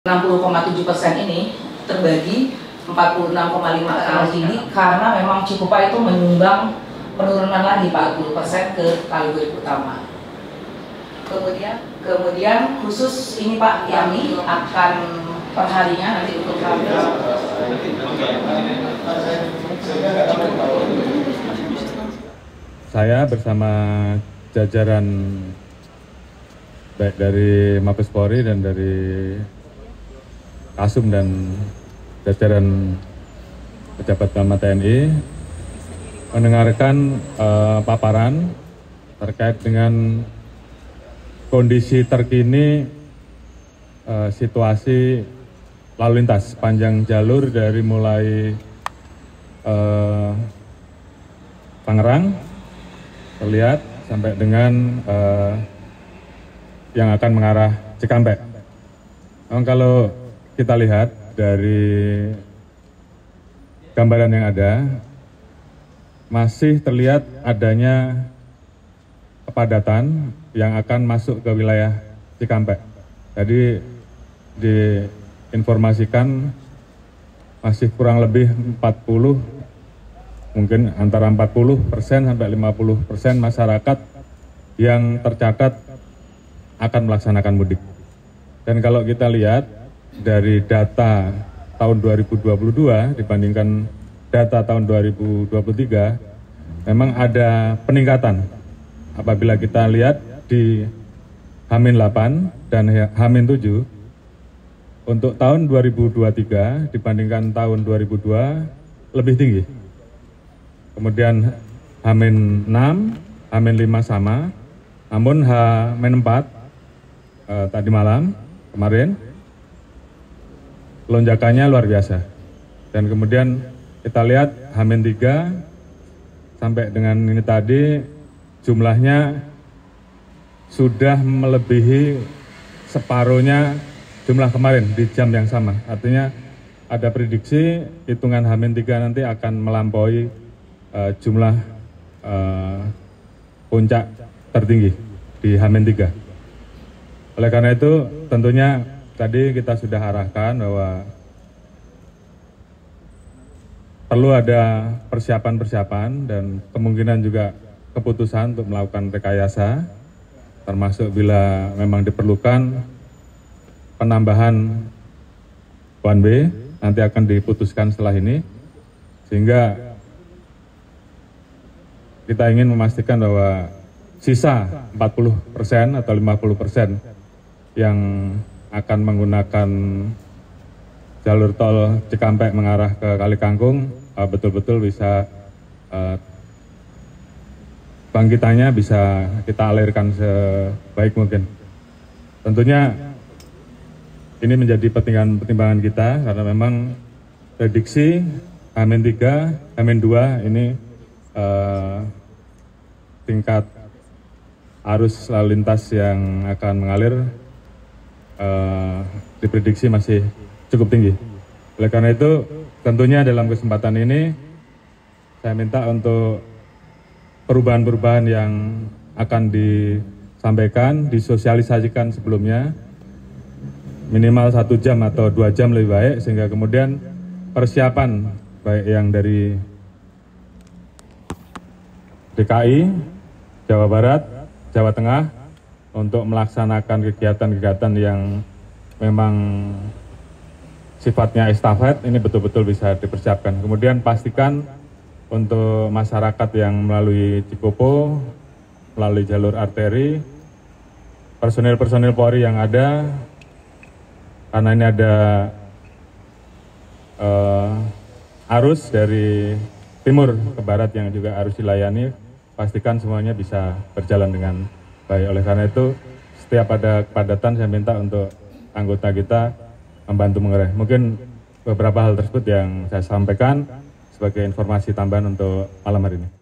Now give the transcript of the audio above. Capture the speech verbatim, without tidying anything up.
enam puluh koma tujuh persen ini terbagi empat puluh enam koma lima kali ini karena memang Cikupa itu menyumbang penurunan lagi empat puluh persen ke Kaliurip Utama. Kemudian kemudian khusus ini Pak, kami akan perharinya nanti untuk kami. Saya bersama jajaran baik dari Mabes Polri dan dari Kasum dan jajaran pejabat utama T N I mendengarkan uh, paparan terkait dengan kondisi terkini uh, situasi lalu lintas sepanjang jalur dari mulai uh, Tangerang terlihat sampai dengan uh, yang akan mengarah Cikampek. Memang kalau kita lihat dari gambaran yang ada, masih terlihat adanya kepadatan yang akan masuk ke wilayah Cikampek. Jadi diinformasikan masih kurang lebih empat puluh, mungkin antara empat puluh persen sampai lima puluh persen masyarakat yang tercatat akan melaksanakan mudik. Dan kalau kita lihat dari data tahun dua ribu dua puluh dua dibandingkan data tahun dua ribu dua puluh tiga, memang ada peningkatan. Apabila kita lihat di H minus delapan dan H minus tujuh, untuk tahun dua ribu dua puluh tiga dibandingkan tahun dua ribu dua lebih tinggi. Kemudian H minus enam, H minus lima sama, namun H minus empat eh, tadi malam, kemarin, lonjakannya luar biasa. Dan kemudian kita lihat H minus tiga sampai dengan ini tadi jumlahnya sudah melebihi separuhnya jumlah kemarin di jam yang sama. Artinya ada prediksi hitungan H minus tiga nanti akan melampaui uh, jumlah uh, puncak tertinggi di H minus tiga. Oleh karena itu tentunya tadi kita sudah arahkan bahwa perlu ada persiapan-persiapan dan kemungkinan juga keputusan untuk melakukan rekayasa, termasuk bila memang diperlukan penambahan one way, nanti akan diputuskan setelah ini, sehingga kita ingin memastikan bahwa sisa empat puluh persen atau lima puluh persen yang akan menggunakan jalur tol Cikampek mengarah ke Kalikangkung betul-betul bisa uh, bangkitannya bisa kita alirkan sebaik mungkin. Tentunya ini menjadi pertimbangan-pertimbangan kita karena memang prediksi H minus tiga, H minus dua ini uh, tingkat arus lalu lintas yang akan mengalir uh, diprediksi masih cukup tinggi. Oleh karena itu tentunya dalam kesempatan ini saya minta untuk perubahan-perubahan yang akan disampaikan, disosialisasikan sebelumnya, minimal satu jam atau dua jam lebih baik, sehingga kemudian persiapan baik yang dari D K I, Jawa Barat, Jawa Tengah untuk melaksanakan kegiatan-kegiatan yang memang sifatnya estafet ini betul-betul bisa dipersiapkan. Kemudian pastikan untuk masyarakat yang melalui Cikopo, melalui jalur arteri, personil-personil Polri yang ada, karena ini ada uh, arus dari timur ke barat yang juga harus dilayani, pastikan semuanya bisa berjalan dengan baik. Oleh karena itu, setiap ada kepadatan saya minta untuk anggota kita membantu mengerai. Mungkin beberapa hal tersebut yang saya sampaikan sebagai informasi tambahan untuk malam hari ini.